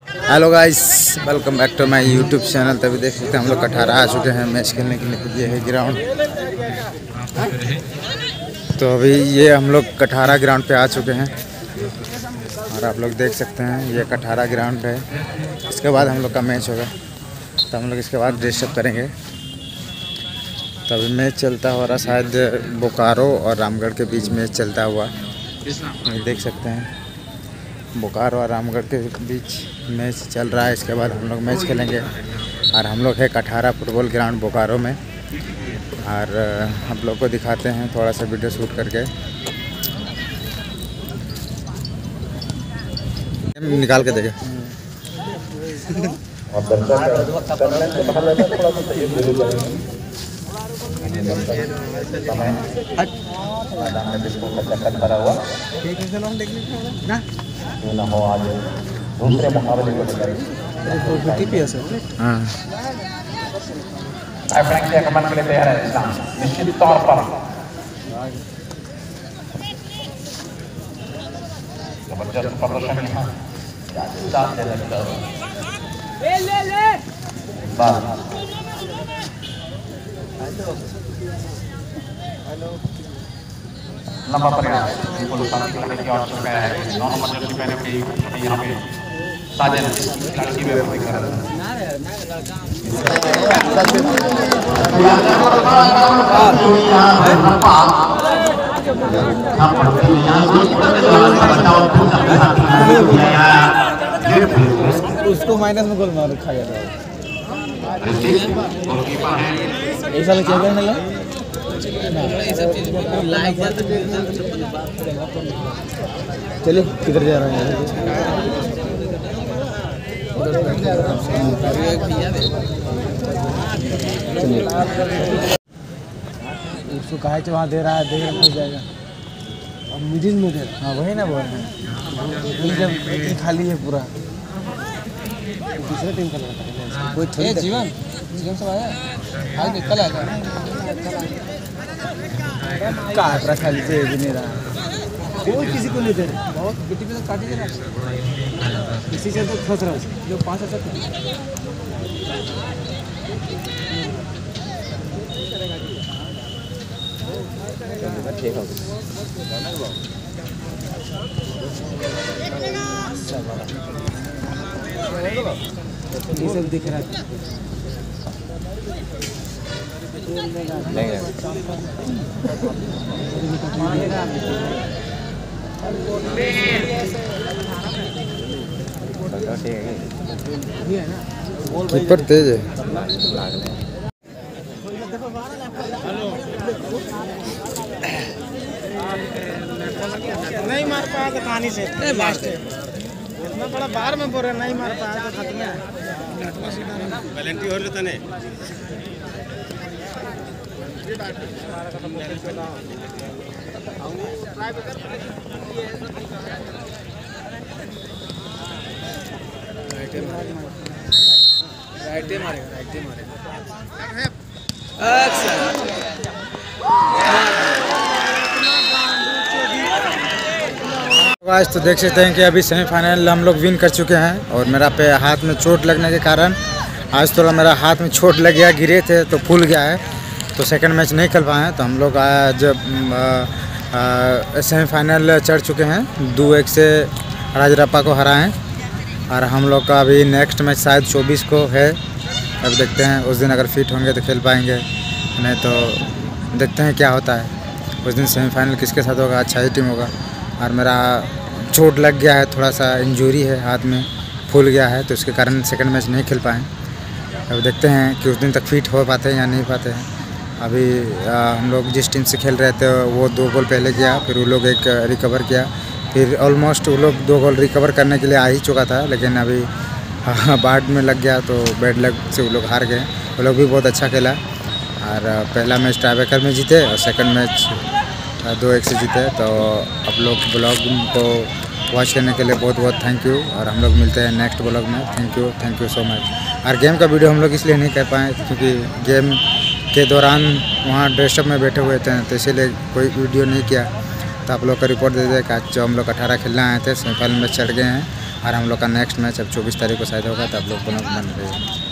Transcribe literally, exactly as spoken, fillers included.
Hello guys, welcome back to my YouTube channel. तभी देख सकते हैं हम लोग कठारा आ चुके हैं मैच खेलने के लिए। ये है ग्राउंड। तो अभी ये हम लोग कठारा ग्राउंड पे आ चुके हैं और आप लोग देख सकते हैं ये कठारा ग्राउंड है। इसके बाद हम लोग का मैच होगा, तो हम लोग इसके बाद ड्रेसअप करेंगे। तो अभी मैच चलता हो रहा, शायद बोकारो और रामगढ़ के बीच मैच चलता हुआ देख सकते हैं। बोकारो और रामगढ़ के बीच मैच चल रहा है। इसके बाद हम लोग मैच खेलेंगे और हम लोग है कठारा फुटबॉल ग्राउंड बोकारो में। और हम लोग को दिखाते हैं थोड़ा सा वीडियो शूट करके। निकाल के देखे दूसरे मुकाबले को फ्रैंक से आक्रमण के लिए तैयार है इस्लाम निश्चित तौर पर। जबरदस्त प्रदर्शन है। ले ले ले लंबा प्रयास बिल्कुल साथी करने की और चुका है। नौ नंबर जर्सी पहने हुए यहाँ पे साजन लड़की भी अप्लाई कर रहा है। उसको माइनस में गोल मार खा गया। ऐसा लग चल रहा है चलिए किधर जा रहे हैं? उसको कहा वहाँ दे रहा है, देख रहा हो जाएगा। अब मिडिल में दे रहा, हाँ वही ना बोल रहे हैं। जब खाली है पूरा दूसरे टीम का लड़का कोई थोड़ी जीवन जीवन सब आया आज निकल आएगा काट रहा खाली से नहीं रहा कोई किसी को नहीं दे रहा। बहुत गिट्टी पे तो काट ही रहा, इसी से तो फंस रहा है जो पाँच हजार ठीक है। ये सब दिख रहा है कीपर तेज है। नहीं मार पाया तो कहानी से लास्ट इतना बड़ा बाहर में बोल रहे नहीं मार पाया तो खत्म है। वैलेंटी हो लेता नहीं राइटे मारेगा राइटे मारेगा। आज तो देख सकते हैं कि अभी सेमीफाइनल हम लोग विन कर चुके हैं और मेरा पे हाथ में चोट लगने के कारण आज थोड़ा मेरा हाथ में चोट लग गया, गिरे थे तो फूल गया है, तो सेकंड मैच नहीं खेल पाए हैं। तो हम लोग आज सेमीफाइनल चढ़ चुके हैं, दो एक से राजरप्पा को हराएं और हम लोग का अभी नेक्स्ट मैच शायद चौबीस को है। अब देखते हैं उस दिन अगर फिट होंगे तो खेल पाएंगे, नहीं तो देखते हैं क्या होता है। उस दिन सेमीफाइनल किसके साथ होगा, अच्छा ही टीम होगा। और मेरा चोट लग गया है, थोड़ा सा इंजरी है, हाथ में फूल गया है, तो उसके कारण सेकंड मैच नहीं खेल पाए। अब देखते हैं कि उस दिन तक फिट हो पाते हैं या नहीं पाते हैं। अभी आ, हम लोग जिस टीम से खेल रहे थे वो दो गोल पहले किया, फिर वो लोग एक रिकवर किया, फिर ऑलमोस्ट वो लोग दो गोल रिकवर करने के लिए आ ही चुका था, लेकिन अभी बाढ़ में लग गया तो बैड लक से वो लोग हार गए। वो लोग भी बहुत अच्छा खेला और पहला मैच टाई ब्रेकर में जीते और सेकंड मैच दो एक से जीते। तो आप लोग ब्लॉग को वॉच करने के लिए बहुत बहुत थैंक यू और हम लोग मिलते हैं नेक्स्ट ब्लॉग में। Thank you thank you so much. और गेम का वीडियो हम लोग इसलिए नहीं कर पाए क्योंकि गेम के दौरान वहाँ ड्रेसअप में बैठे हुए थे, तो इसीलिए कोई वीडियो नहीं किया। तो आप लोग को रिपोर्ट दे दे कि आज जो हम लोग अठारह खेलने आए थे सेमीफाइनल में चढ़ गए हैं और हम लोग का नेक्स्ट मैच अब चौबीस तारीख को शायद होगा, तो आप लोग बना बन रहे हैं।